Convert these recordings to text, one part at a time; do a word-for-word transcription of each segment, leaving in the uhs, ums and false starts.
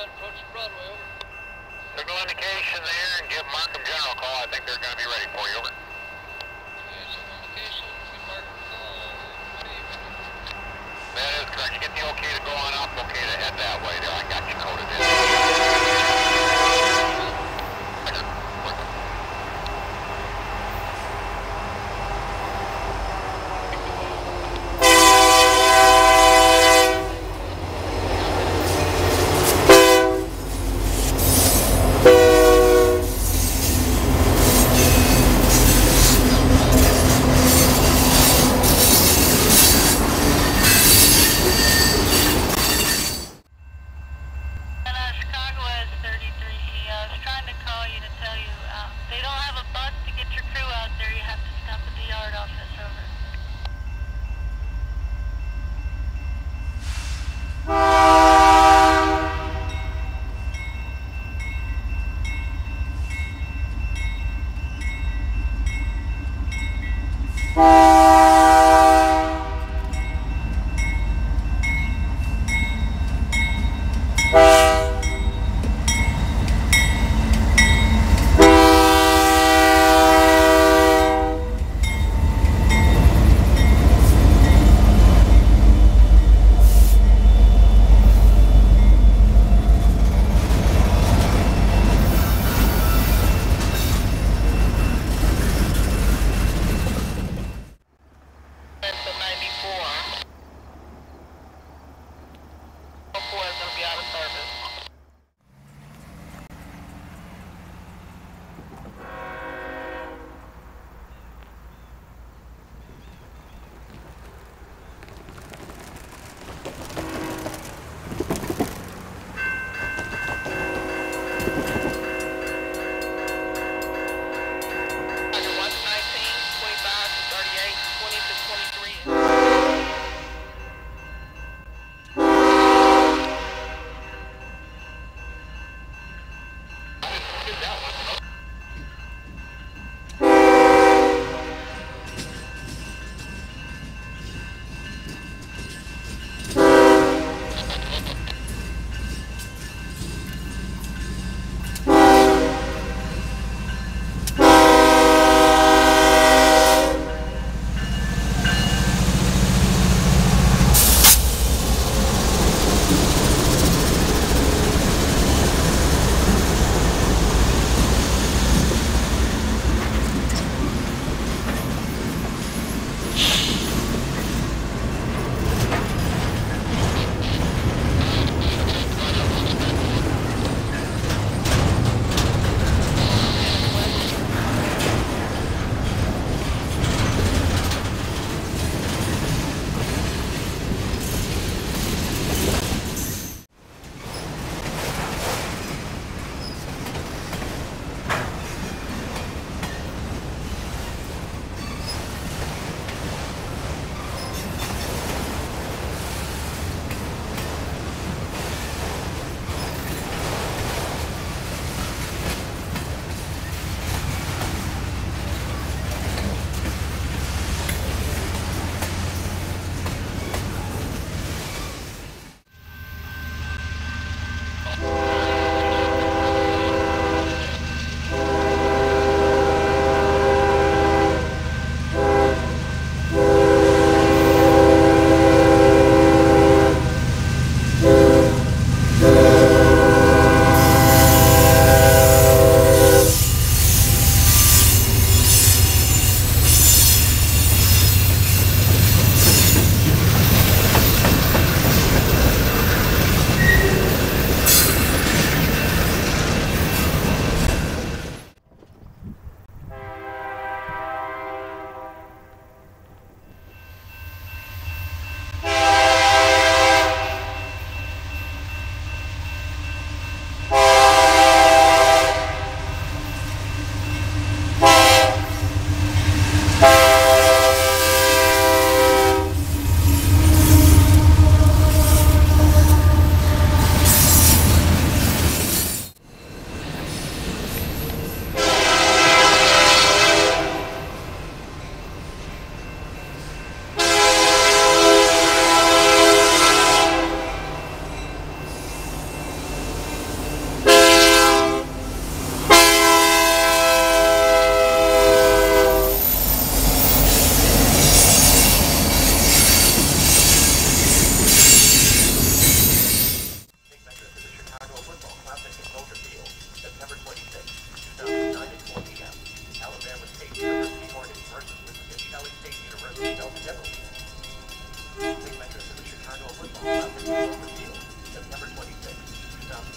ten, approaching Broadway, over. Signal indication there and give Markham General a call. I think they're going to be ready for you, over. Okay, signal indication, give Markham a call. What do you think? That is correct. You get the okay to go on up, okay to head that way there. I got you coded in.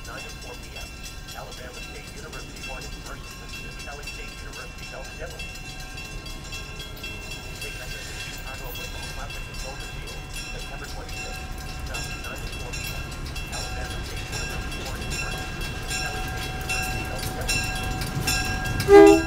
nine to four p m Alabama State University Hornets versus Mississippi Valley State University Delta Devils. Big night at the Chicago Football Classic at Soldier Field, September twenty-sixth, two thousand nine to four p m Alabama State University Hornets versus Mississippi Valley State University Delta Devils.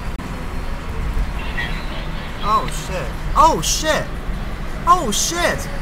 Oh shit. Oh shit! Oh shit!